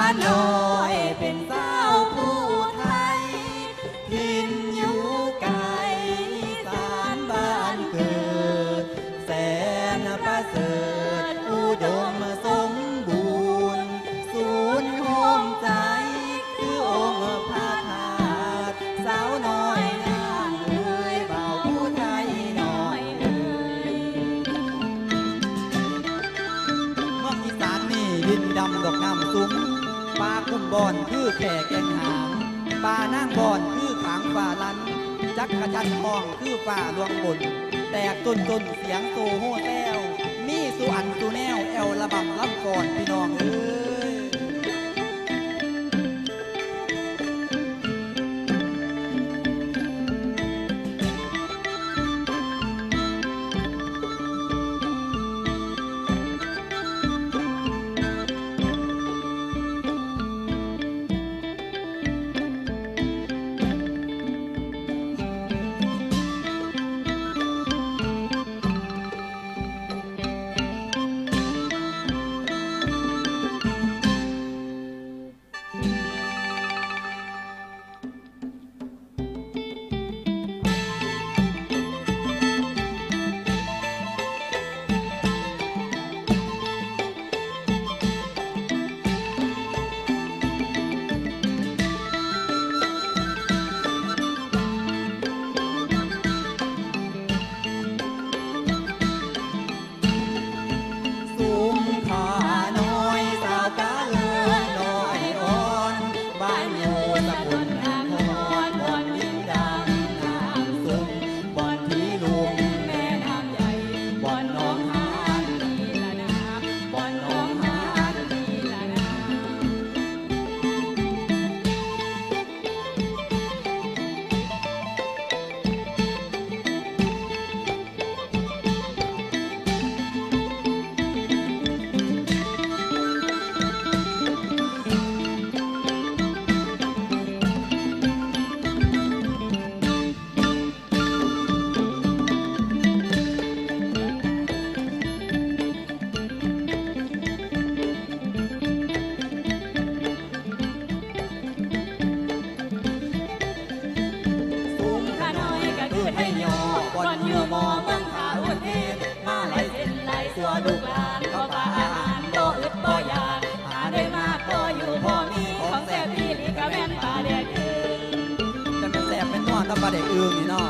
น้อยเป็นสาวผู้ไทยถิ่นอยู่ไกลสานบ้านเกิดแสนประเสริฐอุดมสมบูรณ์ศูนย์โฮมใจคือองค์พระธาตุสาวน้อยนางเอ๋ยบ่าวผู้ไทยน้อยเอ๋ยเมืองอีสานนี่ดินดำดอกน้ำซุ้มปลาคุ้มบอนคือแข่แกงหางปลานั่งบอนคือขางฝ่าลันจักกระจันทองคือฝ่าลวงบนแตกต้นเสียงโตโห่แต้วมีสุอันสุแนวแอวระบำลำก่อนพี่น้องเอ้ยลูกหลานก็ปาอาหารบ่อึดบ่อยากหาได้มากบ่อยู่พอมีของแซ่บพี่นี่ก็แม่นปลาแดกอึ่งจะเป็นแซ่บเป็นนวลกับปลาแดกอึ่งนี่เนาะ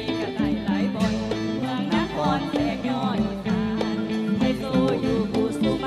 ผู้สู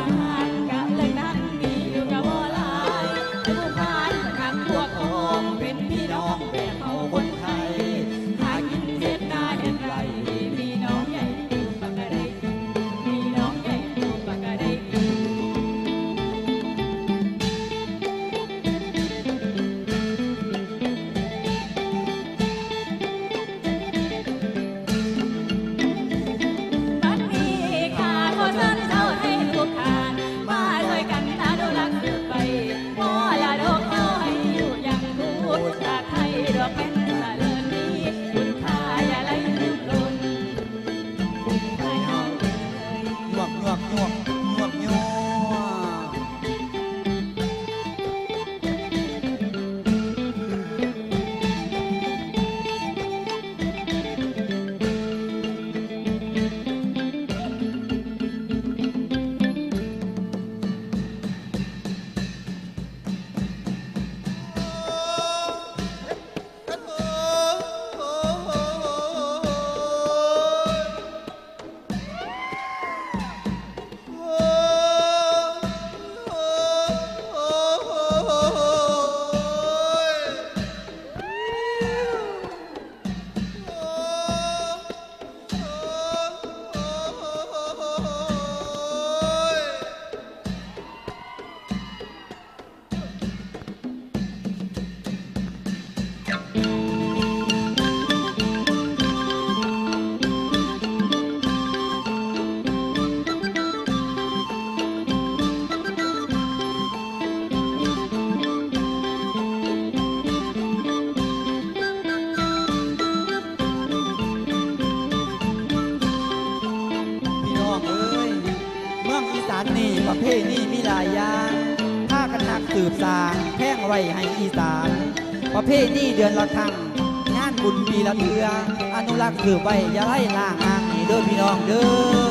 ประเพณีมีหลายอย่างถ้ากันนักสืบสานแพ่งไว้ให้อีสานประเพณีเดือนละครั้งงานบุญปีละเทืออนุรักษ์สืบไว้อย่าไล่ล่างอ่างนี่เด้อพี่น้องเด้อ